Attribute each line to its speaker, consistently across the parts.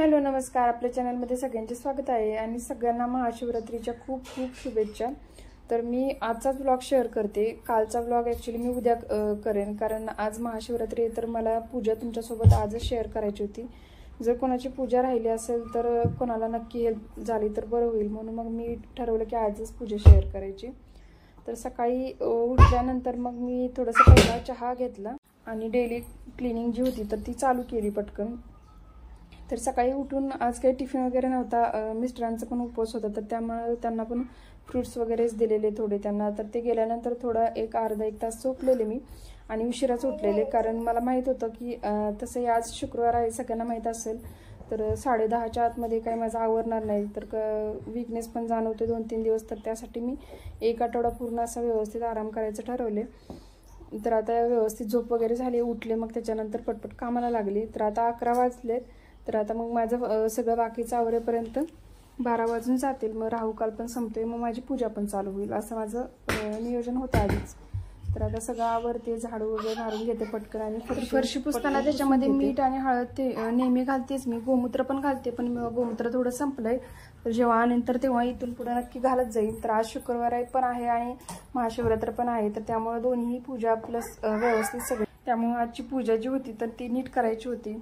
Speaker 1: Hello नमस्कार, आपल्या चॅनलमध्ये सगळ्यांचे स्वागत आहे आणि सगळ्यांना महाशिवरात्रीच्या खूप खूप शुभेच्छा। तर मी आजचाच व्लॉग शेअर करते। कालचा व्लॉग ॲक्च्युअली मी उद्या करेन, कारण आज महाशिवरात्री आहे तर मला पूजा तुमच्यासोबत आजच शेअर करायची होती। जर कोणाची पूजा राहिली असेल तर कोणाला नक्की हेल्प झाली तर बरं होईल, म्हणून मग मी ठरवलं की आजच पूजा शेअर करायची। तर सकाळी उठल्यानंतर मग मी थोडंसं पहिला चहा घेतला आणि डेली क्लिनिंग जी होती तर ती चालू केली पटकन। तर सकाळी उठून आज काही टिफिन वगैरे नव्हता, मिस्टरांचा पण उपवास होता, तर त्यामुळे त्यांना पण फ्रूट्स वगैरेच दिलेले थोडे त्यांना। तर ते गेल्यानंतर थोडा अर्धा एक तास झोपलेले मी आणि उशिराच उठलेले, कारण मला माहीत होतं की तसंही आज शुक्रवार आहे, सगळ्यांना माहीत असेल। तर 10:30च्या आतमध्ये काही माझं आवरणार नाही, तर वीकनेस पण जाणवते 2-3 दिवस, तर त्यासाठी मी एक आठवडा पूर्ण असा व्यवस्थित आराम करायचं ठरवले। तर आता व्यवस्थित झोप वगैरे झाली, उठले, मग त्याच्यानंतर पटपट कामाला लागली। तर आता 11 वाजलेत, तर आता मग माझं सगळं बाकीचं आवरेपर्यंत 12 वाजून जातील। मग राहुकाल पण संपतोय, मग माझी पूजा पण चालू होईल, असं माझं नियोजन होतं आधीच। तर आता सगळं आवरते, झाडू वगैरे मारून घेते पटकन आणि फरशी पुसताना त्याच्यामध्ये मीठ आणि हळद ते नेहमी घालतेच मी, गोमूत्र पण घालते, पण गोमूत्र थोडं संपलंय, तर जेव्हा नंतर तेव्हा इथून पुढे नक्की घालत जाईल। तर आज शुक्रवार पण आहे आणि महाशिवरात्र पण आहे, तर त्यामुळे दोन्ही पूजा प्लस व्यवस्थित सगळे, त्यामुळे आजची पूजा जी होती तर ती नीट करायची होती।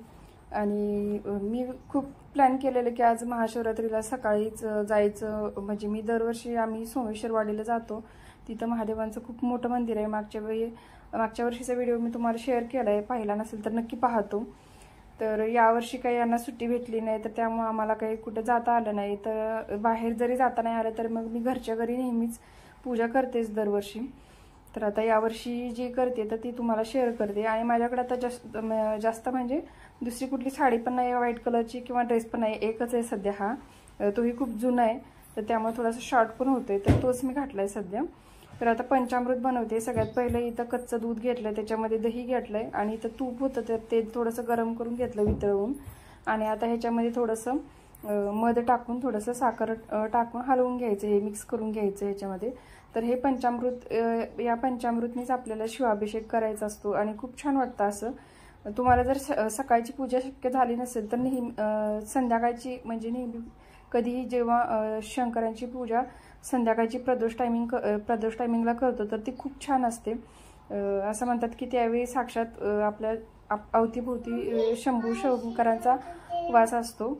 Speaker 1: आणि मी खूप प्लॅन केलेलं की आज महाशिवरात्रीला सकाळीच जायचं, म्हणजे मी दरवर्षी आम्ही सोमेश्वरवाडीला जातो, तिथं महादेवांचं खूप मोठं मंदिर आहे। मागच्या वर्षीचा व्हिडिओ मी तुम्हाला शेअर केला आहे, पाहिला नसेल तर नक्की पाहतो। तर यावर्षी काही यांना सुट्टी भेटली नाही, तर त्यामुळे आम्हाला काही कुठे जाता आलं नाही। तर बाहेर जरी जाता नाही आलं तर मग मी घरच्या घरी नेहमीच पूजा करतेच दरवर्षी। तर आता यावर्षी जी करते तर ती तुम्हाला शेअर करते। आणि माझ्याकडे आता जास्त म्हणजे दुसरी कुठली साडी पण नाही व्हाईट कलरची, किंवा ड्रेस पण नाही, एकच आहे सध्या हा, तोही खूप जुना आहे, तर त्यामुळे थोडासा शॉर्ट पण होतोय, तर तोच मी घातलाय सध्या। तर आता पंचामृत बनवते। सगळ्यात पहिलं इथं कच्चं दूध घेतलंय, त्याच्यामध्ये दही घेतलंय आणि इथं तूप होतं, तर ते थोडंसं गरम करून घेतलं वितळवून, आणि आता ह्याच्यामध्ये थोडंसं मध टाकून थोडंसं साखर टाकून हलवून घ्यायचं, हे मिक्स करून घ्यायचं ह्याच्यामध्ये। तर हे पंचामृत, या पंचामृतनीच आपल्याला शिवाभिषेक करायचा असतो आणि खूप छान वाटतं असं। तुम्हाला जर सकाळची पूजा शक्य झाली नसेल तर नेहमी संध्याकाळची, म्हणजे नेहमी कधीही जेव्हा शंकरांची पूजा संध्याकाळची प्रदोष टायमिंगला करतो तर ती खूप छान असते। असं म्हणतात की त्यावेळी साक्षात आपल्या अवतीभोवती शंकरांचा वास असतो,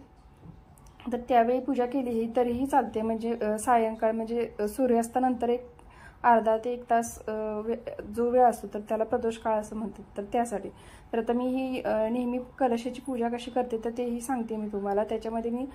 Speaker 1: तर त्यावेळी पूजा केली तरीही चालते। म्हणजे सायंकाळ, म्हणजे सूर्यास्तानंतर एक अर्धा ते 1 तास जो वेळ असतो तर त्याला प्रदोष काळ असं म्हणतात, तर त्यासाठी। तर आता मी ही नेहमी कलशाची पूजा कशी करते तर तेही सांगते मी तुम्हाला। त्याच्यामध्ये मी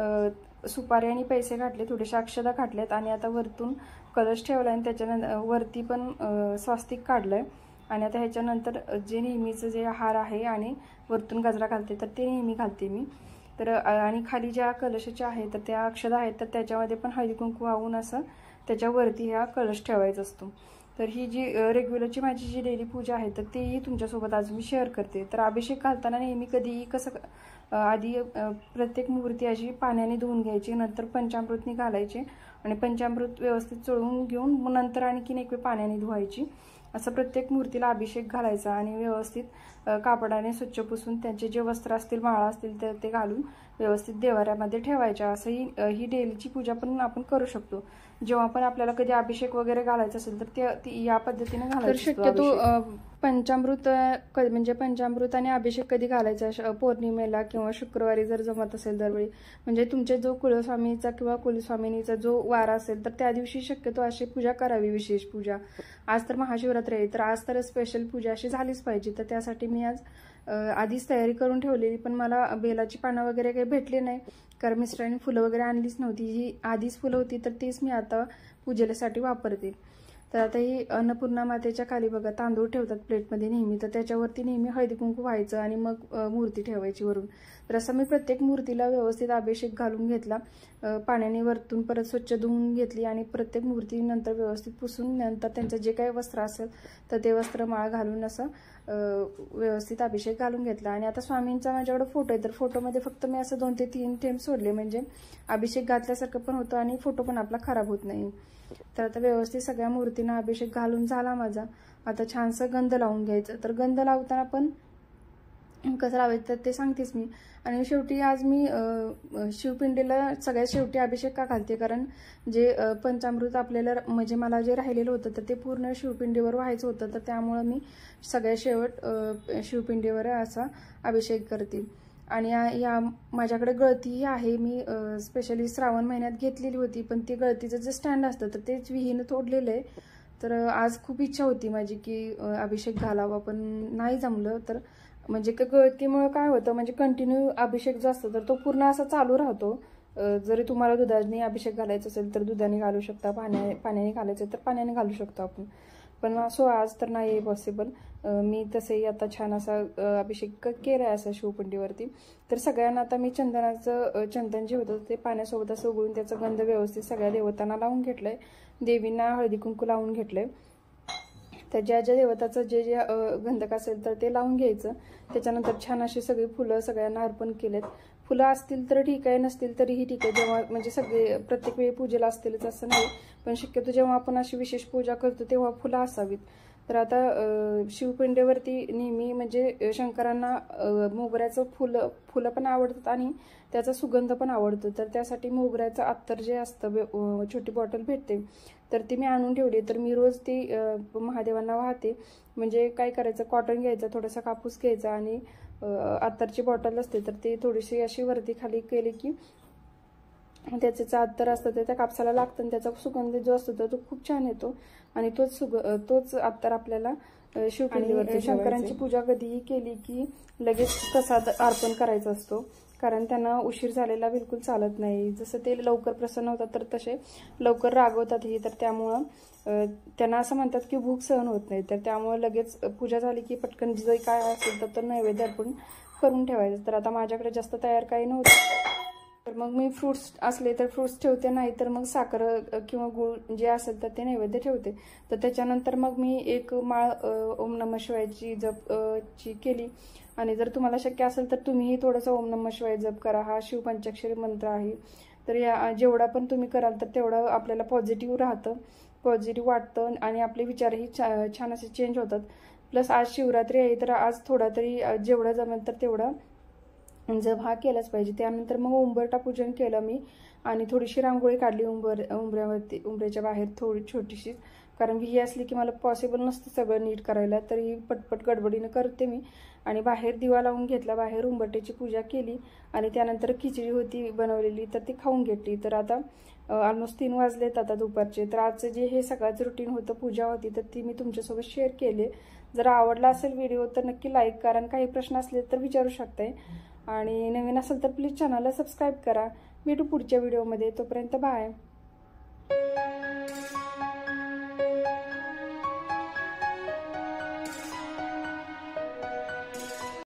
Speaker 1: सुपारी आणि पैसे घातले, थोडेशा अक्षता घातल्यात, आणि आता वरतून कलश ठेवला आणि त्याच्यानंतर वरती पण स्वास्तिक काढलंय। आणि आता ह्याच्यानंतर जे नेहमीचं जे हार आहे आणि वरतून गजरा घालते तर ते नेहमी घालते मी। तर आणि खाली ज्या कलशाच्या आहेत तर त्या अक्षता आहेत, तर त्याच्यामध्ये पण हळदी कुंकू वाहून असं त्याच्यावरती हा कलश ठेवायचा असतो। तर ही जी रेग्युलरची माझी जी डेली पूजा आहे तर तीही तुमच्यासोबत आज मी शेअर करते। तर अभिषेक घालताना नेहमी कधीही कसं आधी प्रत्येक मूर्ती अशी पाण्याने धुवून घ्यायची, नंतर पंचामृतनी घालायचे आणि पंचामृत व्यवस्थित चोळून घेऊन मग नंतर आणखीन एक वेळ पाण्याने धुवायची। असं प्रत्येक मूर्तीला अभिषेक घालायचा आणि व्यवस्थित कापडाने स्वच्छ पुसून त्यांचे जे वस्त्र असतील, माळा असतील तर ते घालून व्यवस्थित देवाऱ्यामध्ये ठेवायच्या। असंही ही डेलीची पूजा पण आपण करू शकतो। जेव्हा पण आपल्याला कधी अभिषेक वगैरे घालायचा असेल तर ती या पद्धतीने घालायचं। शक्यतो पंचामृत म्हणजे पंचामृत आणि अभिषेक कधी घालायचा, पौर्णिमेला किंवा शुक्रवारी जर जमत असेल दरवेळी, म्हणजे तुमचे जो कुलस्वामीचा किंवा कुलस्वामिनीचा जो वार असेल तर त्या दिवशी शक्यतो अशी पूजा करावी, विशेष पूजा। आज तर महाशिवरात्री आहे, तर आज तर स्पेशल पूजा अशी झालीच पाहिजे। तर त्यासाठी मी आज आधीच तयारी करून ठेवलेली, पण मला बेलाची पानं वगैरे काही भेटली नाही, कारण मिस्टरांनी फुलं वगैरे आणलीच नव्हती। ही आधीच फुलं होती तर तीच मी आता पूजेसाठी वापरते। तर आता ही अन्नपूर्णा मातेच्या खाली बघा तांदूळ ठेवतात प्लेटमध्ये नेहमी, तर त्याच्यावरती नेहमी हळदी कुंकू व्हायचं आणि मग मूर्ती ठेवायची वरून। तर असं मी प्रत्येक मूर्तीला व्यवस्थित अभिषेक घालून घेतला, पाण्याने वरतून परत स्वच्छ धुवून घेतली आणि प्रत्येक मूर्ती नंतर व्यवस्थित पुसून नंतर त्यांचं जे काही वस्त्र असेल तर ते वस्त्र माळ घालून असं व्यवस्थित अभिषेक घालून घेतला। आणि आता स्वामींचा माझ्याकडे फोटो आहे, तर फोटोमध्ये फक्त मी असं 2 ते 3 थेंब सोडले, म्हणजे अभिषेक घातल्यासारखं पण होतं आणि फोटो पण आपला खराब होत नाही। तर आता व्यवस्थित सगळ्या मूर्तींना अभिषेक घालून झाला माझा। आता छानसा गंध लावून घ्यायचं। तर गंध लावताना पण कसं लावायचं तर ते सांगतेच मी. आणि शेवटी आज मी शिवपिंडीला सगळ्यात शेवटी अभिषेक का घालते, कारण जे पंचामृत आपल्याला म्हणजे मला जे राहिलेलं होतं तर ते पूर्ण शिवपिंडीवर व्हायचं होतं, तर त्यामुळं मी सगळ्यात शेवट शिवपिंडीवर असा अभिषेक करते. आणि या माझ्याकडे गळतीही आहे, मी स्पेशली श्रावण महिन्यात घेतलेली होती, पण ती गळतीचं जे स्टँड असतं तर तेच विहीनं तोडलेलं आहे. तर आज खूप इच्छा होती माझी की अभिषेक घालावा, पण नाही जमलं. तर म्हणजे गळतीमुळे काय होतं, म्हणजे कंटिन्यू अभिषेक जो असतो तर तो पूर्ण असा चालू राहतो. जरी तुम्हाला दुधाने अभिषेक घालायचा असेल तर दुधाने घालू शकता, पाण्याने घालायचं तर पाण्याने घालू शकतो आपण, पण असो आज तर नाही आहे पॉसिबल. मी तसेही आता छान असा अभिषेक केलाय असा शिवपिंडीवरती. तर सगळ्यांना आता मी चंदन जे होतं ते पाण्यासोबत असं उघडून त्याचा गंध व्यवस्थित सगळ्या देवतांना लावून घेतलंय, देवींना हळदी कुंकू लावून घेतलंय. तर ज्या ज्या देवताचं जे जे गंधक असेल तर ते लावून घ्यायचं. त्याच्यानंतर छान अशी सगळी फुलं सगळ्यांना अर्पण केलेत. फुलं असतील तर ठीक आहे, नसतील तरीही ठीक आहे. जेव्हा म्हणजे सगळे प्रत्येक वेळी पूजेला असतीलच असं नाही, पण शक्यतो जेव्हा आपण अशी विशेष पूजा करतो तेव्हा फुलं असावीत. तर आता शिवपिंडीवरती नेहमी म्हणजे शंकरांना मोगऱ्याचं फुलं पण आवडतात आणि त्याचा सुगंध पण आवडतो. तर त्यासाठी मोगऱ्याचं अत्तर जे असतं छोटी बॉटल भेटते, तर ती मी आणून ठेवली. तर मी रोज ती महादेवांना वाहते. म्हणजे काय करायचं, कॉटन घ्यायचं, थोडासा कापूस घ्यायचा आणि अत्तरची बॉटल असते तर ती थोडीशी अशी वरती खाली केली की त्याचं अत्तर असतं ते त्या कापसाला लागतं आणि त्याचा सुगंध जो असतो तो खूप छान येतो. आणि तोच अत्तर आपल्याला शिवपिंडीवरती शंकरांची पूजा कधीही केली की लगेच प्रसाद अर्पण करायचा असतो, कारण त्यांना उशीर झालेला बिलकुल चालत नाही. जसं ते लवकर प्रसन्न होतात तर तसे लवकर रागवतातही, तर त्यामुळं त्यांना असं म्हणतात की भूक सहन होत नाही. तर त्यामुळे लगेच पूजा झाली की पटकन जे काय असेल तर नैवेद्य अर्पण करून ठेवायचं. तर आता माझ्याकडे जास्त तयार काही नव्हतं, तर मग मी फ्रूट्स असले तर फ्रूट्स ठेवते, नाही तर मग साखर किंवा गूळ जे असेल तर ते नैवेद्य ठेवते. तर त्याच्यानंतर मग मी एक माळ ओम नमः शिवायची जपची केली. आणि जर तुम्हाला शक्य असेल तर तुम्हीही थोडंसं ओम नमः शिवाय जप करा. हा शिवपंचाक्षरी मंत्र आहे. तर या जेवढा पण तुम्ही कराल तर तेवढं आपल्याला पॉझिटिव्ह राहतं, पॉझिटिव्ह वाटतं आणि आपले विचारही छान असे चेंज होतात. प्लस आज शिवरात्री आहे तर आज थोडा तरी जेवढं जमेल तर तेवढं जप हा केलाच पाहिजे. त्यानंतर मग उंबरटा पूजन केलं मी आणि थोडीशी रांगोळी काढली उंबऱ्याच्या बाहेर थोडी छोटीशी, कारण विही असली की मला पॉसिबल नसतं सगळं नीट करायला, तरी पटपट गडबडीनं करते मी. आणि बाहेर दिवा लावून घेतला, बाहेर उंबरट्याची पूजा केली आणि त्यानंतर खिचडी होती बनवलेली तर ती खाऊन घेतली. तर आता ऑलमोस्ट 3 वाजलेत आता दुपारचे. तर आजचं जे हे सगळ्याच रुटीन होतं, पूजा होती, तर ती मी तुमच्यासोबत शेअर केली. जर आवडला असेल व्हिडिओ तर नक्की लाईक करा आणि काही प्रश्न असले तर विचारू शकताय. आणि नवीन असेल तर प्लीज चॅनलला सबस्क्राईब करा. भेटू पुढच्या व्हिडिओमध्ये, तोपर्यंत बाय.